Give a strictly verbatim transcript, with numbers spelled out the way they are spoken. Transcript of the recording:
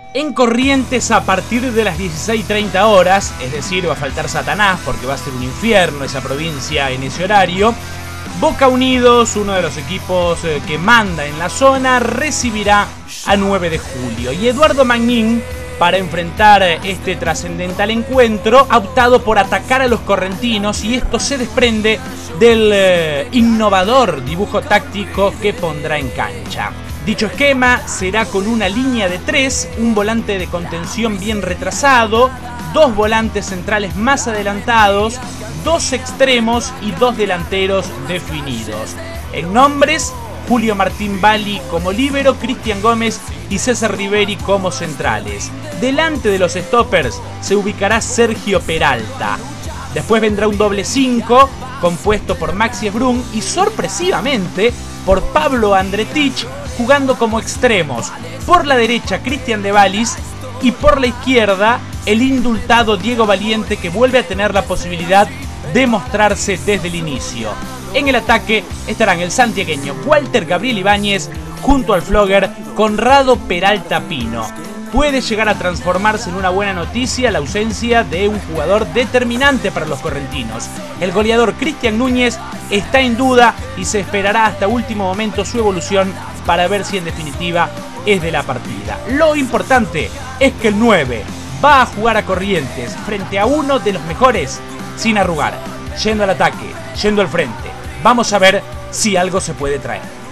En Corrientes a partir de las dieciséis treinta horas, es decir, va a faltar Satanás porque va a ser un infierno esa provincia en ese horario, Boca Unidos, uno de los equipos que manda en la zona, recibirá a nueve de julio. Y Eduardo Magnin, para enfrentar este trascendental encuentro, ha optado por atacar a los correntinos y esto se desprende del eh, innovador dibujo táctico que pondrá en cancha. Dicho esquema será con una línea de tres, un volante de contención bien retrasado, dos volantes centrales más adelantados, dos extremos y dos delanteros definidos. En nombres, Julio Martín Bali como líbero, Cristian Gómez y César Riveri como centrales. Delante de los stoppers se ubicará Sergio Peralta. Después vendrá un doble cinco compuesto por Maxi Brun y sorpresivamente por Pablo Andretich jugando como extremos. Por la derecha Cristian de Valis y por la izquierda el indultado Diego Valiente, que vuelve a tener la posibilidad de mostrarse desde el inicio. En el ataque estarán el santiagueño Walter Gabriel Ibáñez junto al flogger Conrado Peralta Pino. Puede llegar a transformarse en una buena noticia la ausencia de un jugador determinante para los correntinos. El goleador Cristian Núñez está en duda y se esperará hasta último momento su evolución para ver si en definitiva es de la partida. Lo importante es que el nueve va a jugar a Corrientes frente a uno de los mejores sin arrugar, yendo al ataque, yendo al frente. Vamos a ver si algo se puede traer.